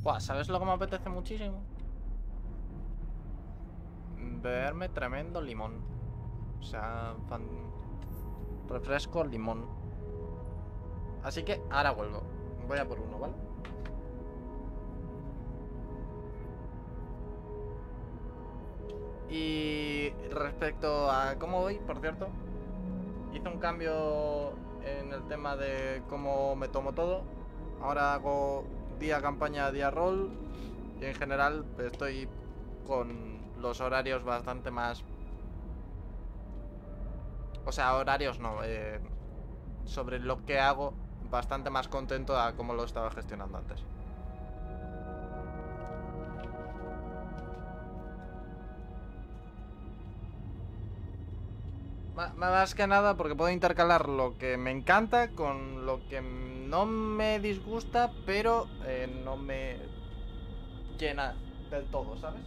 Buah, ¿sabes lo que me apetece muchísimo? Beberme tremendo limón. O sea, refresco limón. Así que ahora vuelvo. Voy a por uno, ¿vale? Y respecto a cómo voy, por cierto, hice un cambio en el tema de cómo me tomo todo. Ahora hago día campaña, día rol. Y en general estoy con los horarios bastante más... O sea, horarios no. Sobre lo que hago, bastante más contento a cómo lo estaba gestionando antes. Más que nada porque puedo intercalar lo que me encanta con lo que no me disgusta, pero no me llena del todo, ¿sabes?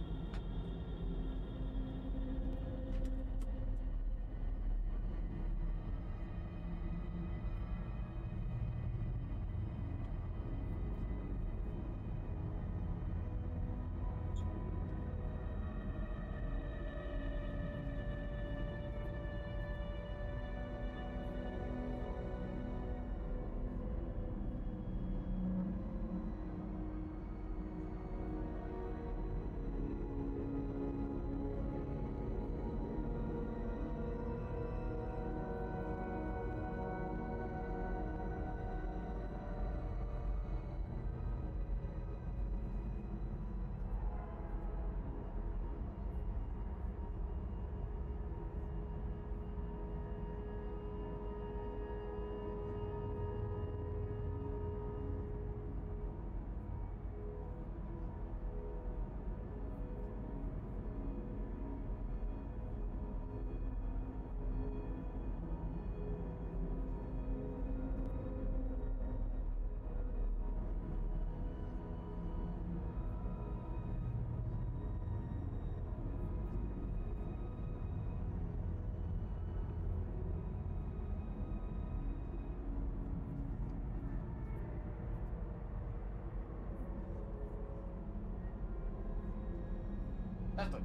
Ya estoy.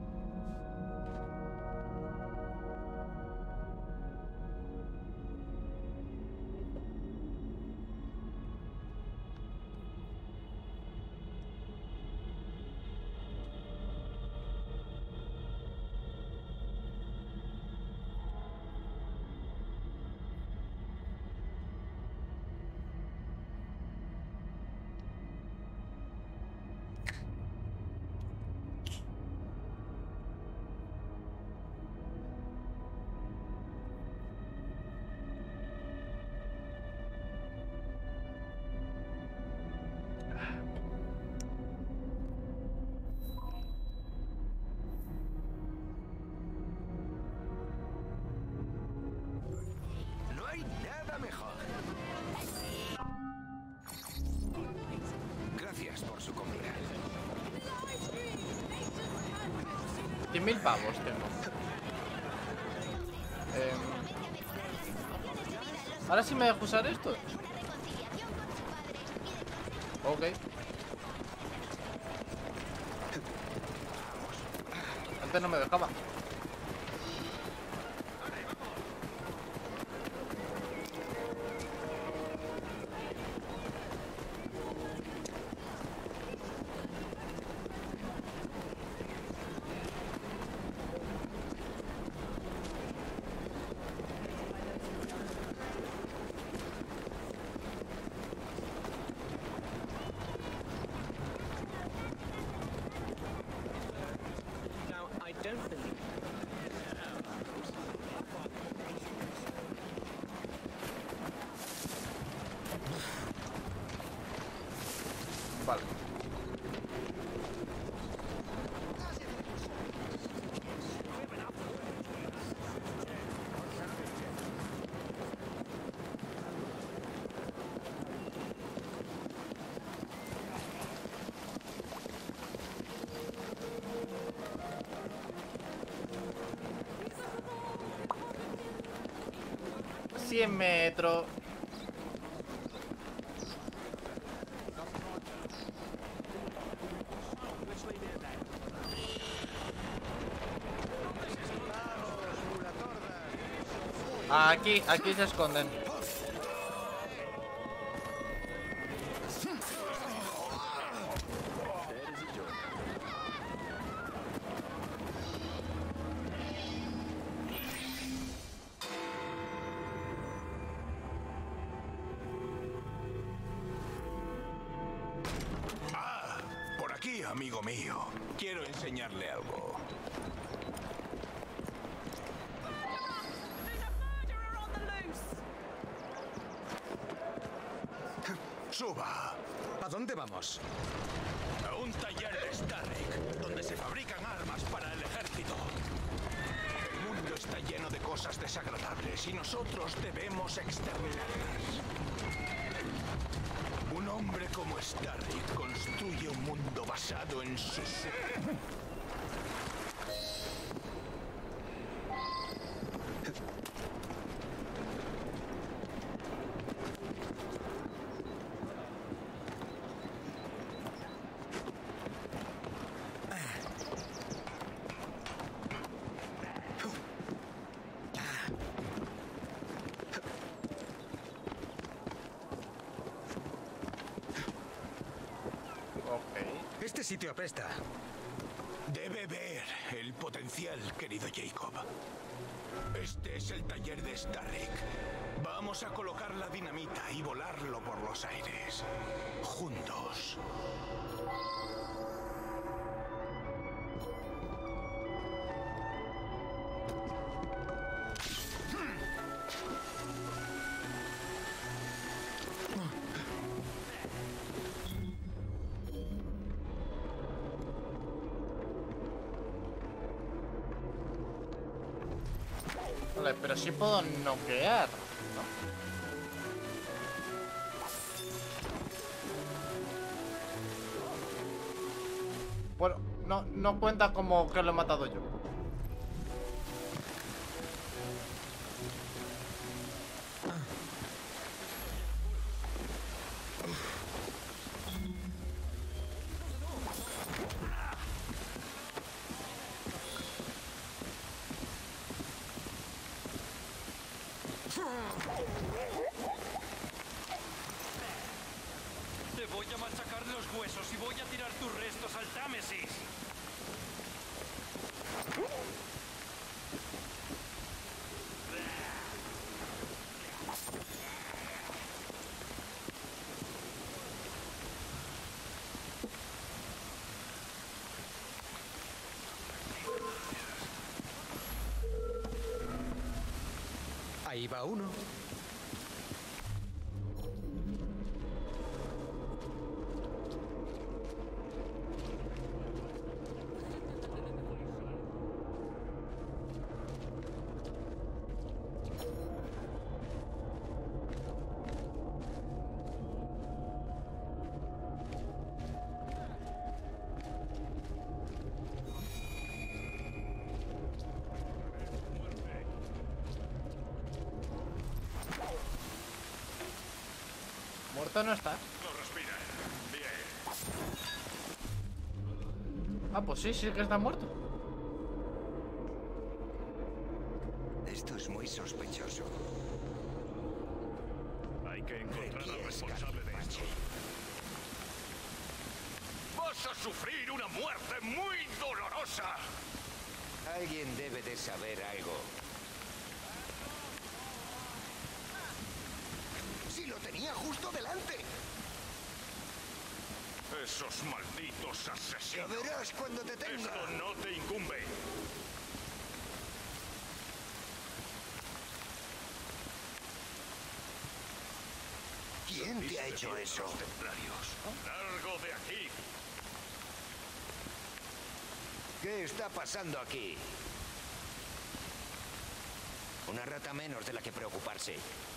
No hay nada mejor. Gracias por su comida. 100.000 pavos tengo. Ahora sí me dejo usar esto. Ok. Antes no me dejaba. Vale. $100 metros. Aquí se esconden. Por aquí, amigo mío. Quiero enseñarle algo. Suba. ¿A dónde vamos? A un taller de Starrick, donde se fabrican armas para el ejército. El mundo está lleno de cosas desagradables y nosotros debemos exterminarlas. Un hombre como Starrick construye un mundo basado en sus... Este sitio apesta. Debe ver el potencial, querido Jacob. Este es el taller de Starrick. Vamos a colocar la dinamita y volarlo por los aires. Juntos. Vale, pero sí puedo noquear, ¿no? Bueno, no cuenta como que lo he matado yo. Te voy a machacar los huesos y voy a tirar tus restos al Támesis. Ahí va uno. Muerto no está. No respira. Bien. Ah, pues sí que está muerto. Esto es muy sospechoso. Hay que encontrar al responsable de esto. ¡Vas a sufrir una muerte muy dolorosa! Alguien debe de saber algo. ¡Si lo tenía justo delante! ¡Esos malditos ¡Ya asesinos! verás cuando te tenga! ¡Esto no te incumbe! ¿Quién te ha hecho eso? Los templarios. ¡Largo de aquí! ¿Qué está pasando aquí? Una rata menos de la que preocuparse.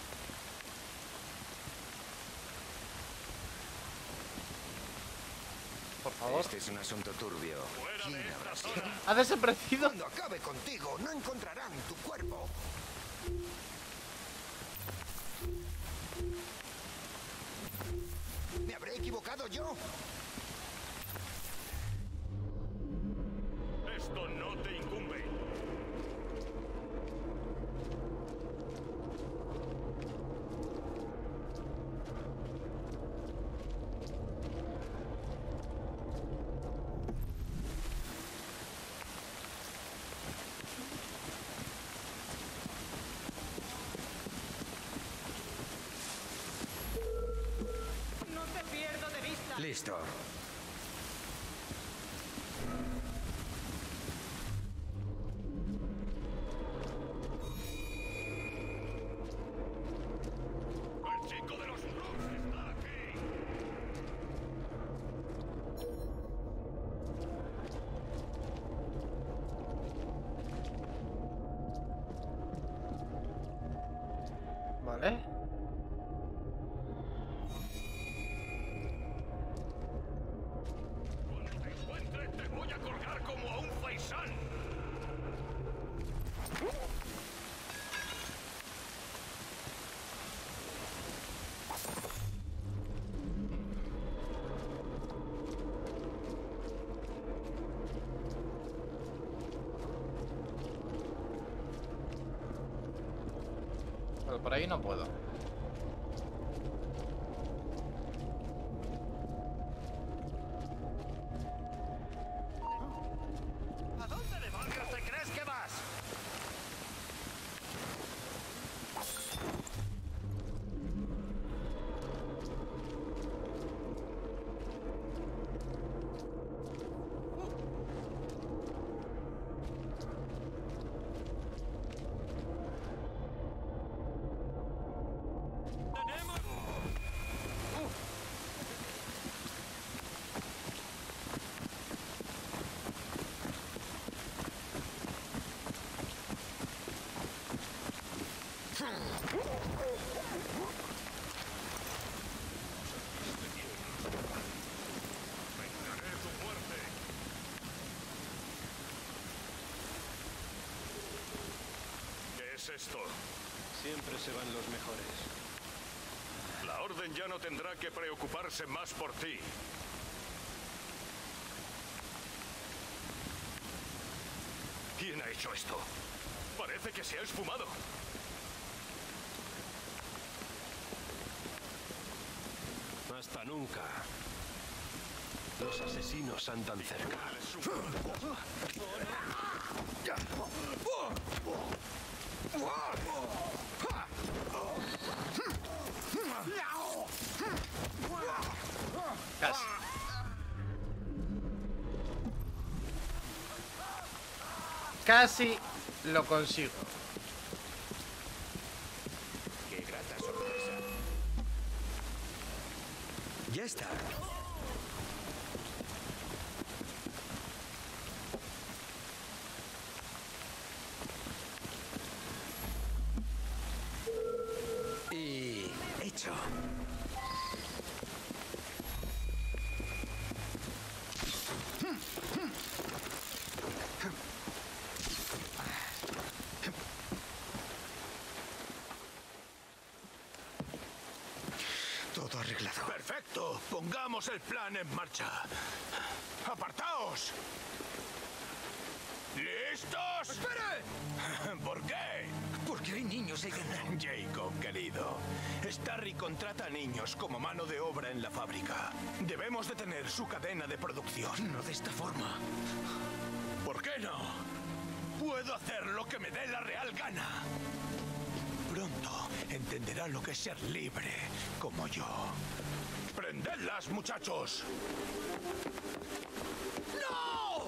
Por favor. Este es un asunto turbio. ¡Fuera ¿Quién de habrá esta sido? zona! Ha desaparecido. Cuando acabe contigo, no encontrarán tu cuerpo. ¿Me habré equivocado yo? ¡Esto no te incumbe! Listo. ¡El chico de los Rocks está aquí! Vale. Cuando te encuentre, te voy a colgar como a un faisán. Pero por ahí no puedo. ¿A dónde demonios te crees que vas? ¡Tenemos! Vengaré tu muerte. ¿Qué es esto? Siempre se van los mejores. La Orden ya no tendrá que preocuparse más por ti. ¿Quién ha hecho esto? Parece que se ha esfumado. Hasta nunca. Los asesinos andan cerca. Casi. Casi lo consigo. Qué grata sorpresa. Ya está. Y hecho. Todo arreglado. Perfecto. Pongamos el plan en marcha. ¡Apartaos! ¿Listos? ¡Espere! ¿Por qué? Porque hay niños ahí dentro. Jacob, querido. Starry contrata a niños como mano de obra en la fábrica. Debemos detener su cadena de producción. No de esta forma. ¿Por qué no? Puedo hacer lo que me dé la real gana. Pronto entenderá lo que es ser libre, como yo. ¡Prendedlas, muchachos! ¡No!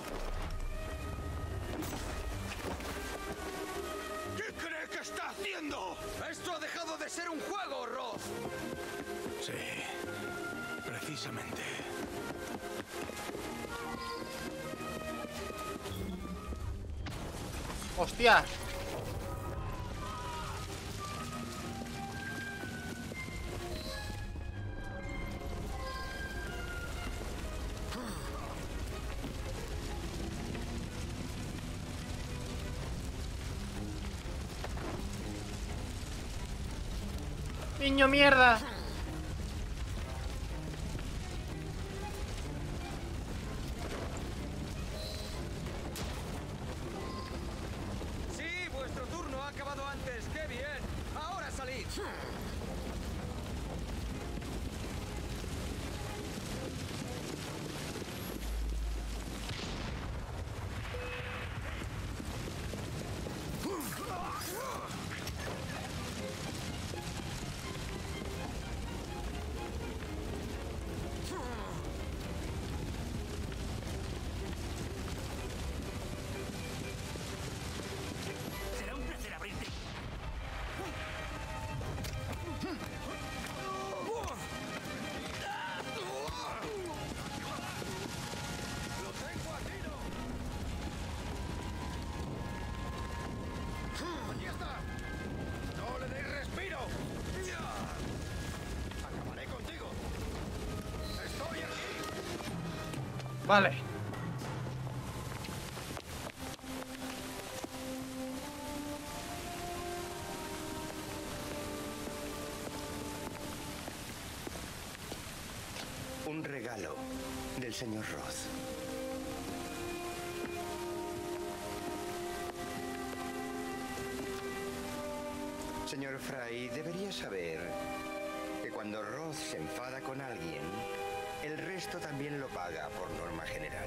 ¿Qué cree que está haciendo? ¡Esto ha dejado de ser un juego, Roth! Sí, precisamente. ¡Hostia! ¡Niño mierda! Sí, vuestro turno ha acabado antes. ¡Qué bien! ¡Ahora salid! Vale. Un regalo del señor Roth. Señor Fry, debería saber que cuando Roth se enfada con alguien, el resto también lo paga por norma general.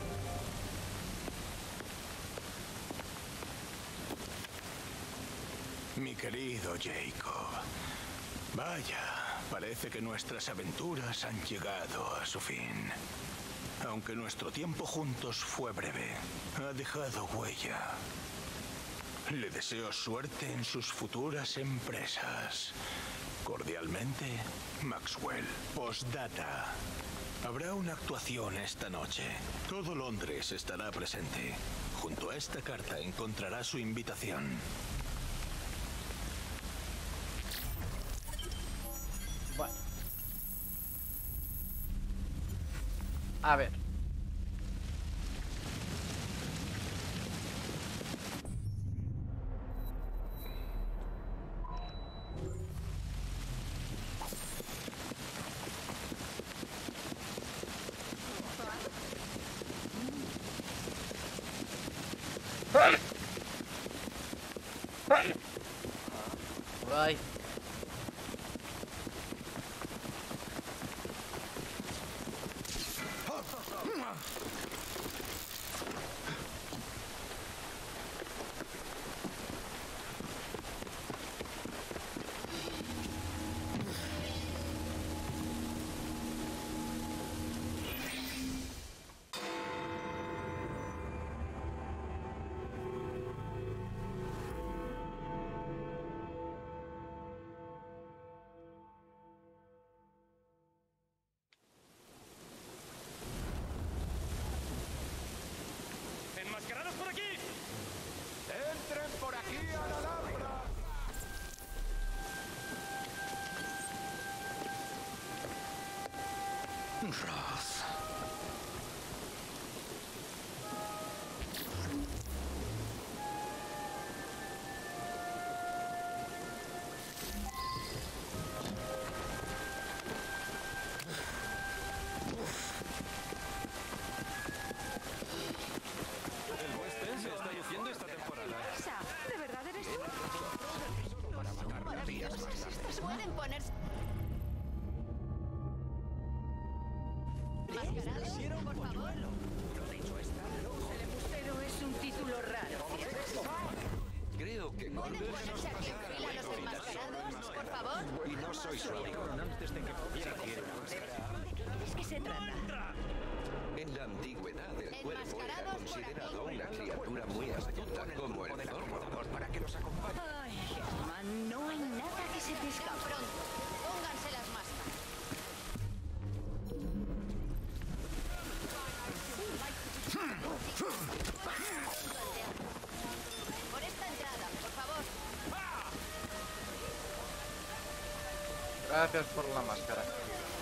Mi querido Jacob. Vaya, parece que nuestras aventuras han llegado a su fin. Aunque nuestro tiempo juntos fue breve, ha dejado huella. Le deseo suerte en sus futuras empresas. Cordialmente, Maxwell. Postdata. Habrá una actuación esta noche. Todo Londres estará presente. Junto a esta carta encontrará su invitación. Bueno. A ver. Ay. ¡Enmascarados por aquí! ¡Entren por aquí a la Alhambra! Roth. El West End se está luciendo esta temporada. ¿De verdad eres tú? Estos pueden ponerse... ¿Mascarados, por favor? El embustero es un título raro. Creo que ¿Pueden ponerse aquí en fila los enmascarados, por favor? y no soy su amigo. ¿De qué crees que se trata? En la antigüedad, el cuervo era Enmascarados por considerado aquí. una criatura muy astuta como el zorro. Para que los acompañe. Ay, Germán, no hay nada que se te escape. Pronto, pónganse las máscaras. Por esta entrada, por favor. Gracias por la máscara.